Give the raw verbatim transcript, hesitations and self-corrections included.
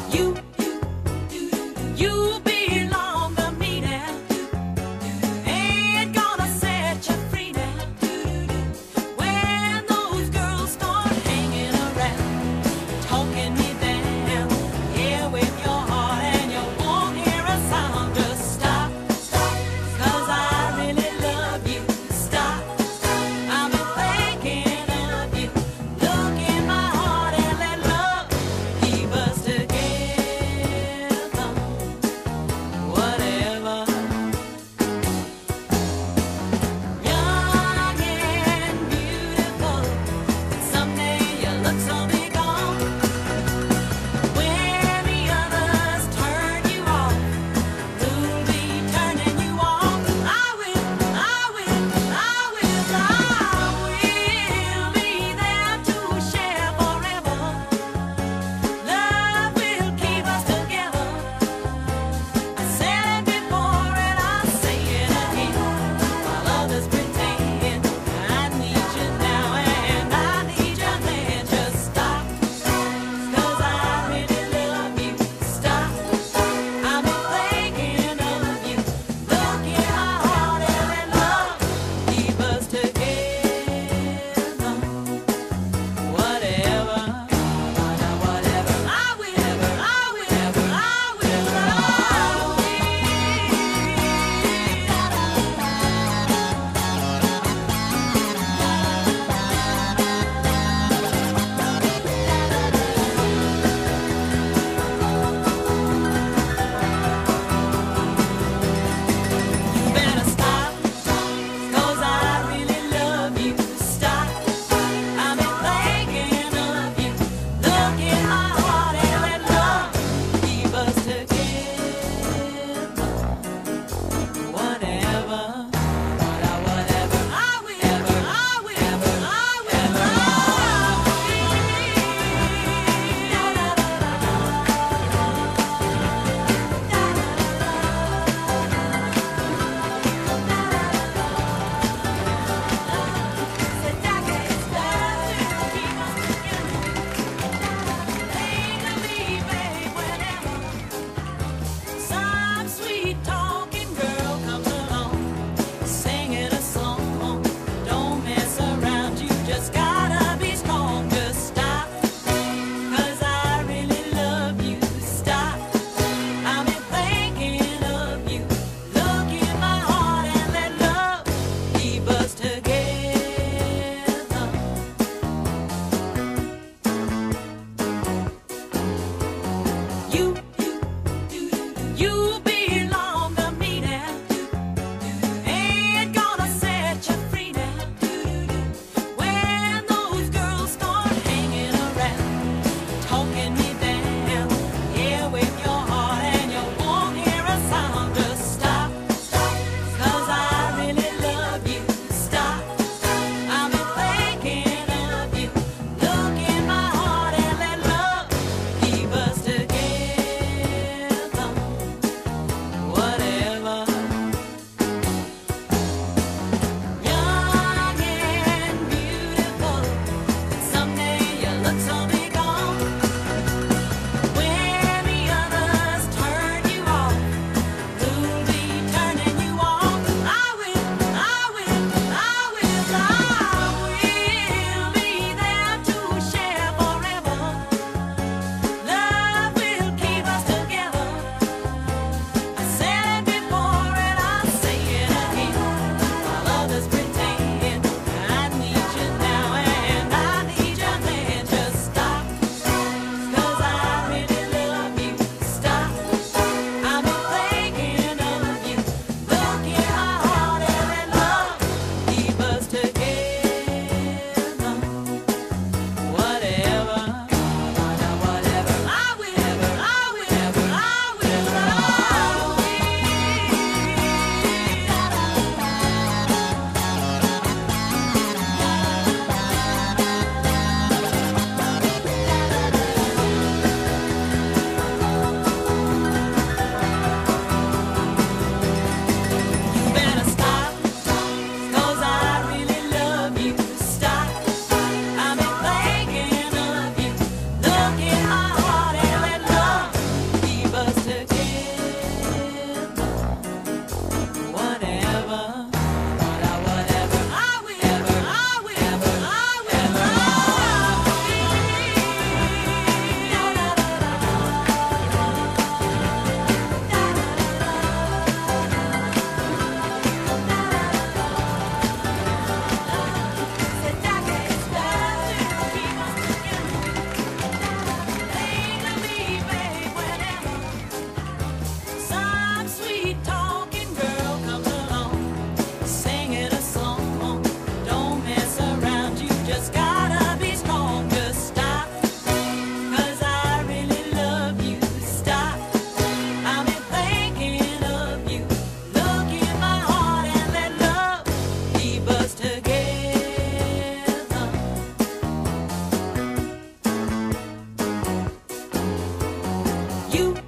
You, you belong to me now. Ain't gonna set you free now. When those girls start hanging around, talking me down, yeah, with your heart and you won't hear a sound. Just stop, stop, 'cause I really love you. Stop, I've been thinking of you. Look in my heart and let love keep us together. Whatever. Young and beautiful, someday you look so big on. When the others turn you off, who'll be turning you on? I will, I will, I will, I will be there to share forever. Love will keep us together. I said it before and I'll say it again. While others pretend, I need you now and I need you then. Just stop, 'cause I really love you. Stop, I've been thinking of you. Look in my heart and let love keep us together. Whatever, whatever, I will, I will, I will, I will. You better stop, 'cause I really love you. Stop, I've been thinking of you. Look in my heart and let love keep us together. Whatever, whatever, I will, I will, I will, some sweet talking girl comes along, singing a song. Don't mess around, you just gotta be strong. Just stop, 'cause I really love you. Stop, I've been thinking of you. Look in my heart and let love keep us together. You, you belong to me now. Ain't gonna set you free now. When those girls start hanging around, talking me down, yeah, with your heart and you won't hear a sound. Just stop, stop, 'cause I really love you. Stop, I've been thinking of you. Look in my heart and let love keep us together. You